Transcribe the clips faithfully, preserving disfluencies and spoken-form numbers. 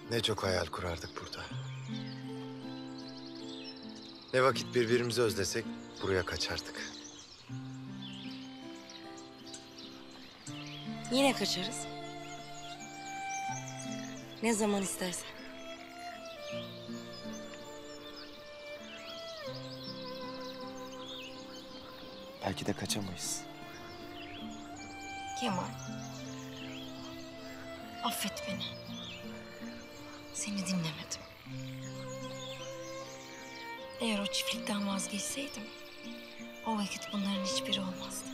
Ne çok hayal kurardık burada. Ne vakit birbirimizi özlesek buraya kaçardık. Yine kaçarız. Ne zaman istersen. Belki de kaçamayız. Kemal. Affet beni. Seni dinlemedim. Eğer o çiftlikten vazgeçseydim, o vakit bunların hiçbiri olmazdı.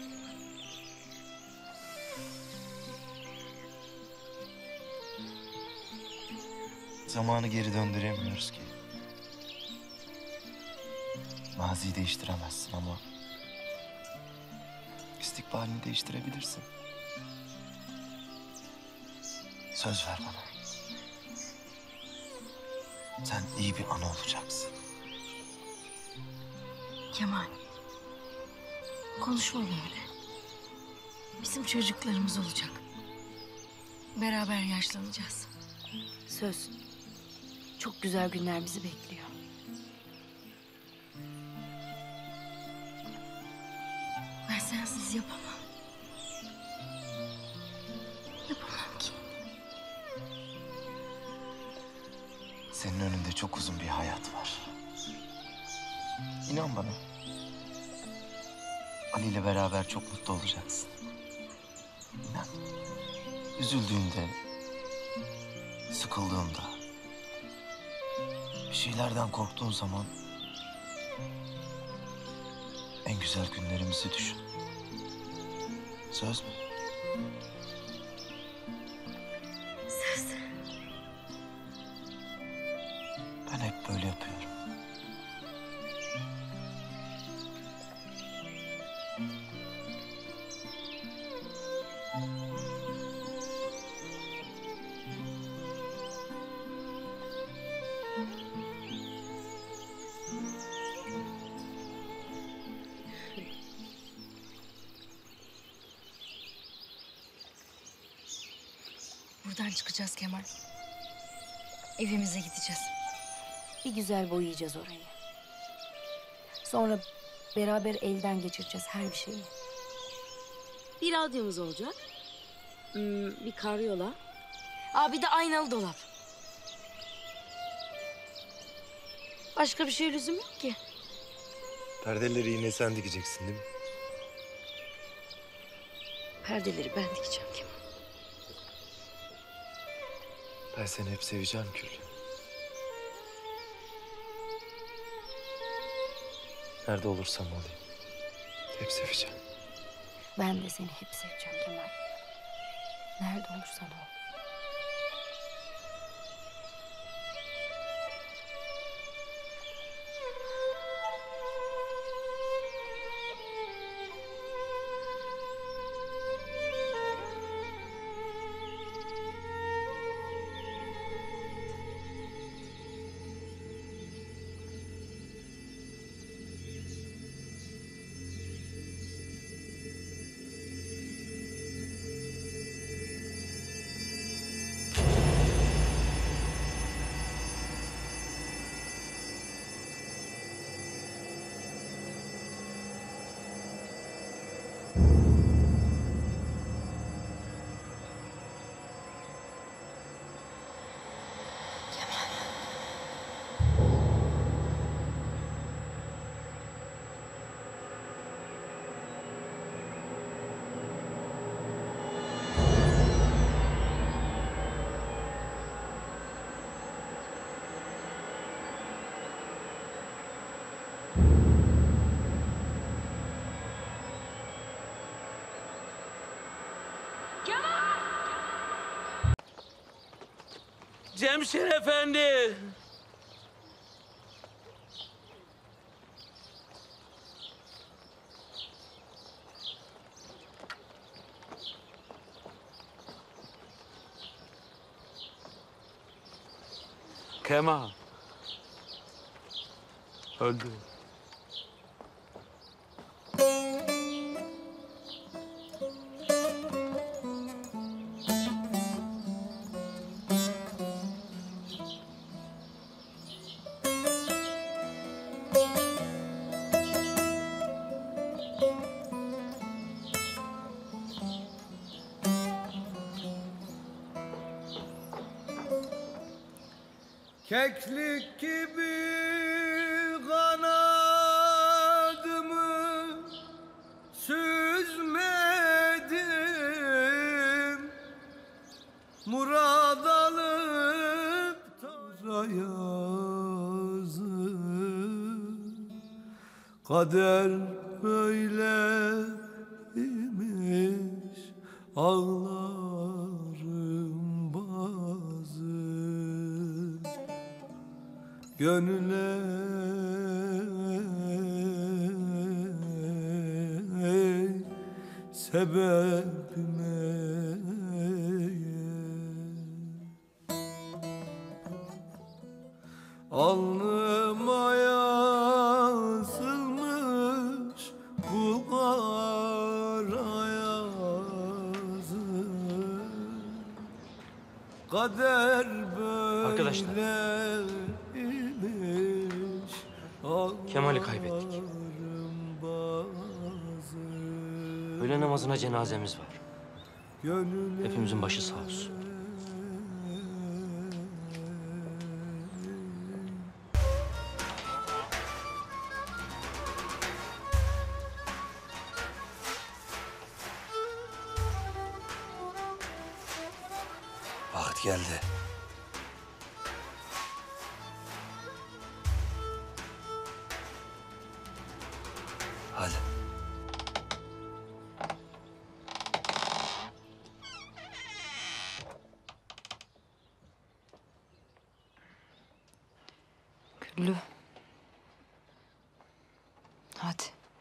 Zamanı geri döndüremiyoruz ki. Maziyi değiştiremezsin ama istikbalini değiştirebilirsin. Söz ver bana. Sen iyi bir ana olacaksın. Kemal. Konuşma böyle. Bizim çocuklarımız olacak. Beraber yaşlanacağız. Söz. Çok güzel günler bizi bekliyor. Ben sensiz yapamam. Yapamam ki. Senin önünde çok uzun bir hayat var. İnan bana. Ali ile beraber çok mutlu olacaksın. İnan. Üzüldüğünde, sıkıldığında, bir şeylerden korktuğun zaman en güzel günlerimizi düşün. Söz mü? Söz. Ben hep böyle yapıyorum. Buradan çıkacağız Kemal. Evimize gideceğiz. Bir güzel boyayacağız orayı. Sonra beraber elden geçireceğiz her bir şeyi. Bir radyomuz olacak. Hmm, bir karyola. Aa, bir de aynalı dolap. Başka bir şey lüzum yok ki. Perdeleri yine sen dikeceksin değil mi? Perdeleri ben dikeceğim Kemal. Ben seni hep seveceğim Gül. Nerede olursam olayım. Hep seveceğim. Ben de seni hep seveceğim Kemal. Nerede olursan ol. Cemşir Efendi. Kemal. Öldü. Keklik gibi kanadımı süzmedim, murad alıp da yazım. Kader böyleymiş, ağlarım bazı. Gönüle sebebime alnıma yazılmış bu kara yazı. Kader böyle Arkadaşlar, Kemal'i kaybettik. Öğle namazına cenazemiz var. Hepimizin başı sağ olsun. Vakit geldi. Hadi. Güllü. Hadi.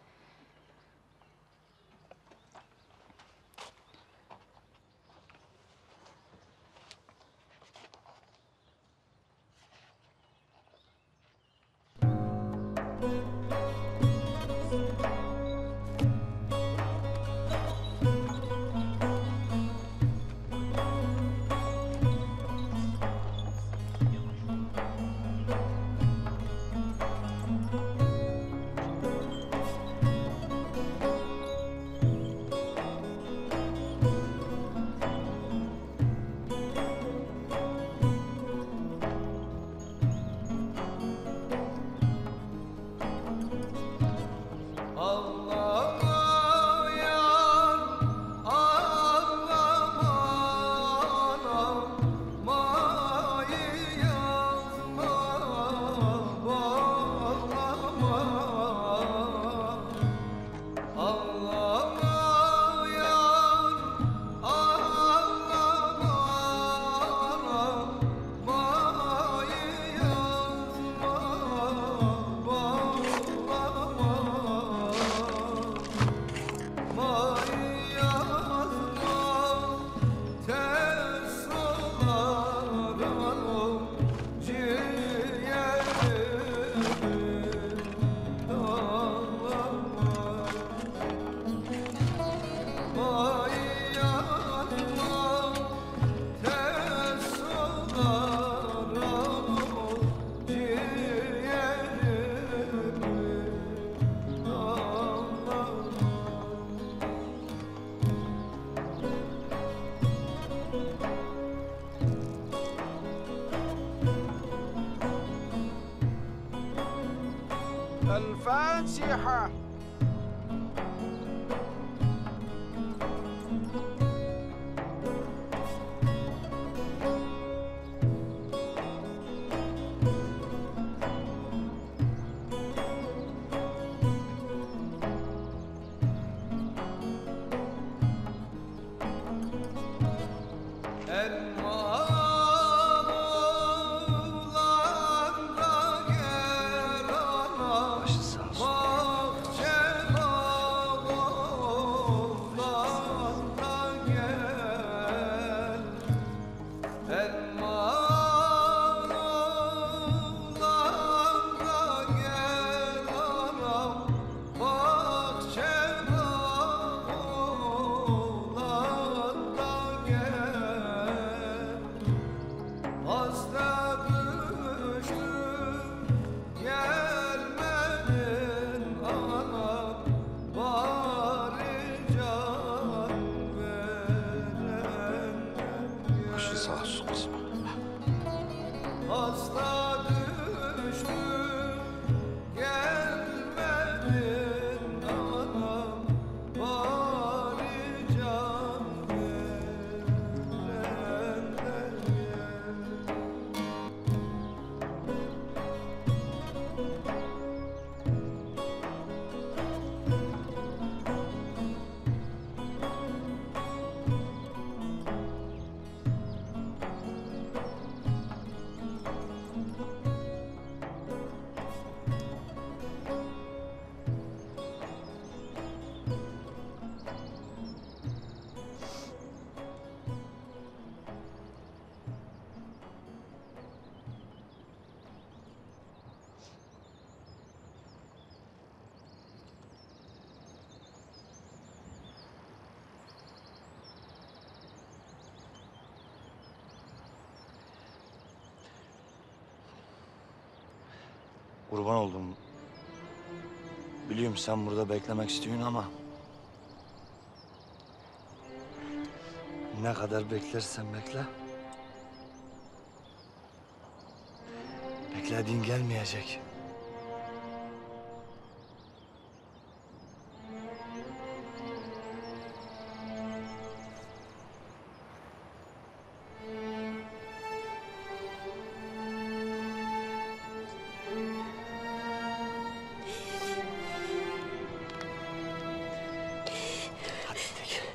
الفاتحة. Başı sağ olsun. Başı sağ olsun kızım. Asla Kurban oldum. Biliyorum sen burada beklemek istiyorsun ama... Ne kadar beklersen bekle. Beklediğin gelmeyecek. Hadi gidelim.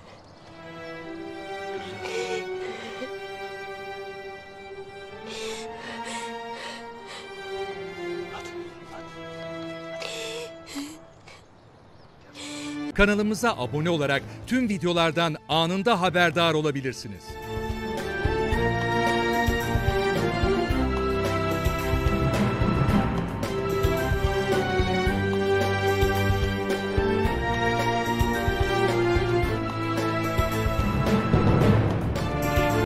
Kanalımıza abone olarak tüm videolardan anında haberdar olabilirsiniz.